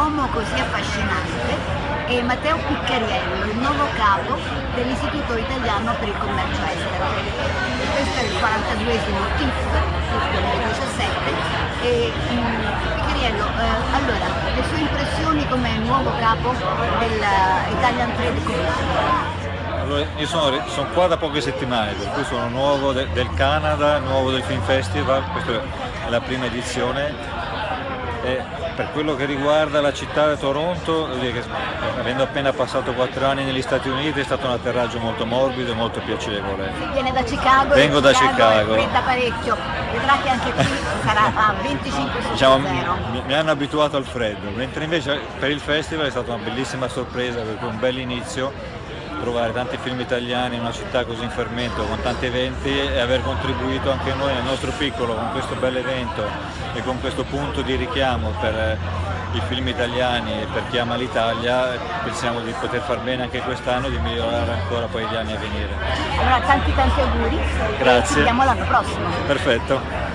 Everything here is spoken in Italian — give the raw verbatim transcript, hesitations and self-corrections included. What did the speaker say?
uomo così affascinante è Matteo Piccheriello, il nuovo capo dell'Istituto Italiano per il Commercio Estero. Questo è il quarantaduesimo T I F, duemiladiciassette, e um, Piccheriello, eh, allora, le sue impressioni come nuovo capo dell'Italian Trade Commission? Allora, io sono, sono qua da poche settimane, per cui sono nuovo de, del Canada, nuovo del Film Festival, questa è la prima edizione. E per quello che riguarda la città di Toronto, che, avendo appena passato quattro anni negli Stati Uniti, è stato un atterraggio molto morbido e molto piacevole. Viene da Chicago, Vengo da Chicago. È fredda parecchio, vedrà che anche qui sarà a venticinque sotto diciamo, zero. Mi, mi hanno abituato al freddo, mentre invece per il festival è stata una bellissima sorpresa, perché un bel inizio, trovare tanti film italiani in una città così in fermento, con tanti eventi, e aver contribuito anche noi nel nostro piccolo con questo bel evento e con questo punto di richiamo per i film italiani e per chi ama l'Italia. Pensiamo di poter far bene anche quest'anno e di migliorare ancora poi gli anni a venire. Allora tanti tanti auguri. Grazie. Ci vediamo l'anno prossimo. Perfetto.